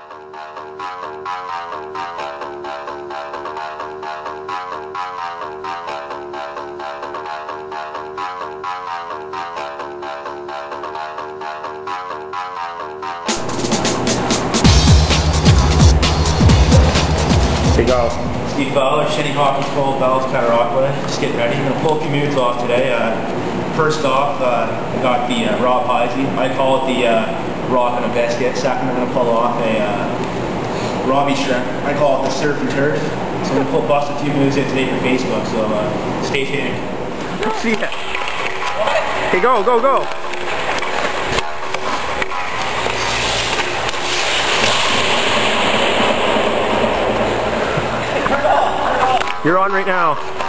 Here you go. Steve Bowler, Shinny Hockey Club, Bells, Rockwood. Just getting ready. I'm going to pull a few moves off today. First off, I got the raw Heisey. I call it the rock and a biscuit. Second, I'm going to pull off a Robbie shrimp. I call it the surf and turf. So I'm going to bust a few moves in today for Facebook, so stay tuned. See ya. Hey, go, go, go. You're on right now.